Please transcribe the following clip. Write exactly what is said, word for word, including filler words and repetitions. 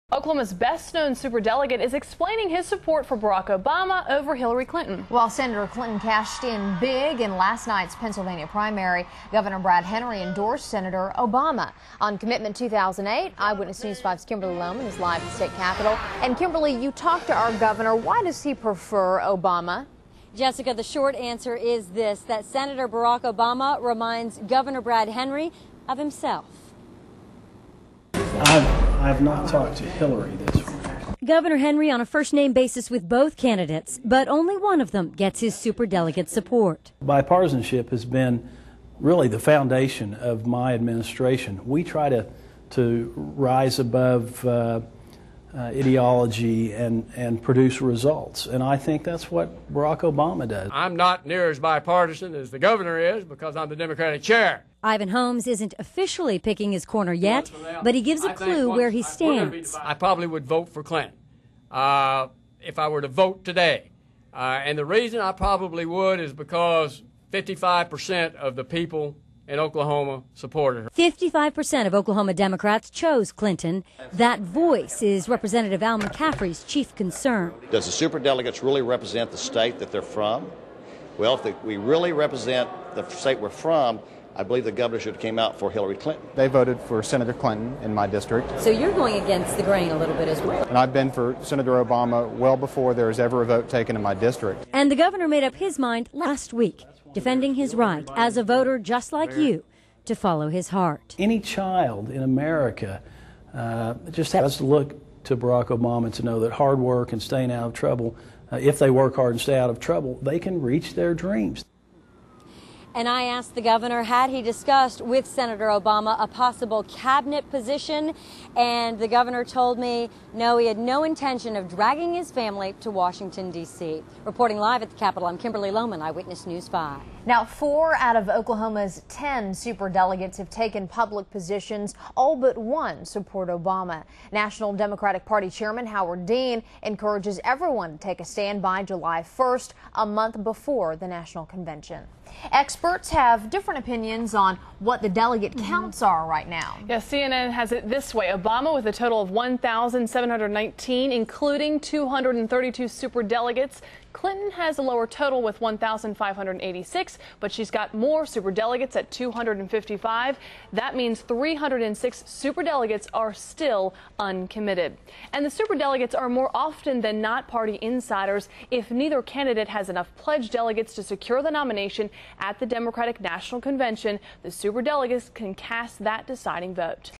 Oklahoma's best-known superdelegate is explaining his support for Barack Obama over Hillary Clinton. While Senator Clinton cashed in big in last night's Pennsylvania primary, Governor Brad Henry endorsed Senator Obama. On Commitment two thousand eight, Eyewitness News five's Kimberly Lohman is live at the state capitol. And Kimberly, you talked to our governor. Why does he prefer Obama? Jessica, the short answer is this, that Senator Barack Obama reminds Governor Brad Henry of himself. I've, I've not talked to Hillary this week. Governor Henry on a first-name basis with both candidates, but only one of them gets his superdelegate support. Bipartisanship has been really the foundation of my administration. We try to, to rise above uh, uh, ideology and, and produce results, and I think that's what Barack Obama does. I'm not near as bipartisan as the governor is because I'm the Democratic chair. Ivan Holmes isn't officially picking his corner yet, but he gives a clue where he stands. I probably would vote for Clinton uh, if I were to vote today. Uh, and the reason I probably would is because fifty-five percent of the people in Oklahoma supported her. fifty-five percent of Oklahoma Democrats chose Clinton. That voice is Representative Al McCaffrey's chief concern. Does the superdelegates really represent the state that they're from? Well, if the, we really represent the state we're from, I believe the governor should have came out for Hillary Clinton. They voted for Senator Clinton in my district. So you're going against the grain a little bit as well. And I've been for Senator Obama well before there was ever a vote taken in my district. And the governor made up his mind last week, defending his right as a voter just like you to follow his heart. Any child in America uh, just has to look to Barack Obama to know that hard work and staying out of trouble, uh, if they work hard and stay out of trouble, they can reach their dreams. And I asked the governor, had he discussed with Senator Obama a possible cabinet position? And the governor told me, no, he had no intention of dragging his family to Washington, D C Reporting live at the Capitol, I'm Kimberly Lohman, Eyewitness News five. Now, four out of Oklahoma's ten superdelegates have taken public positions. All but one support Obama. National Democratic Party Chairman Howard Dean encourages everyone to take a stand by July first, a month before the national convention. Experts have different opinions on what the delegate counts are right now. Yes, C N N has it this way. Obama with a total of one thousand seven hundred nineteen, including two hundred thirty-two superdelegates. Clinton has a lower total with one thousand five hundred eighty-six, but she's got more superdelegates at two hundred fifty-five. That means three hundred six superdelegates are still uncommitted. And the superdelegates are more often than not party insiders. If neither candidate has enough pledged delegates to secure the nomination at the Democratic National Convention, the superdelegates can cast that deciding vote.